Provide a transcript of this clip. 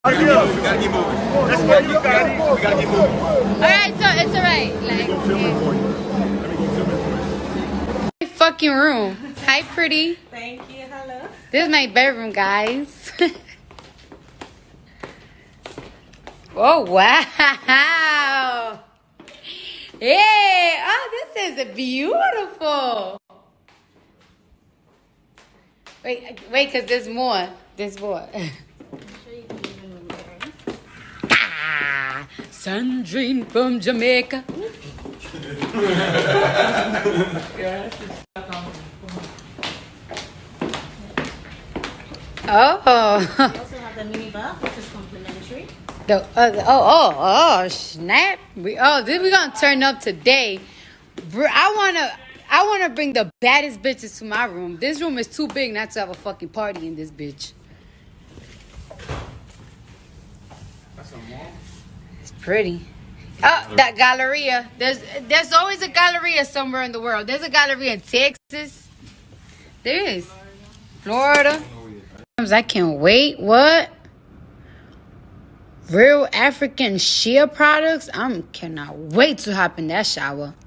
We gotta keep moving. Let's go, you got it. We gotta keep moving. Alright, so it's alright. Like, Keep filming for you. Let me keep filming for you. fucking room. Hi, pretty. Thank you. Hello. This is my bedroom, guys. Oh, wow. Yeah. Oh, this is beautiful. Wait, because there's more. There's more. Sandrine from Jamaica. Oh. We also have the mini bar, which is complimentary. Snap. We're gonna turn up today. I wanna bring the baddest bitches to my room. This room is too big not to have a fucking party in this bitch. It's pretty. Oh, that Galleria. There's always a Galleria somewhere in the world. There's a Galleria in Texas. There is. Florida. I can't wait. What? Real African Shea products? I cannot wait to hop in that shower.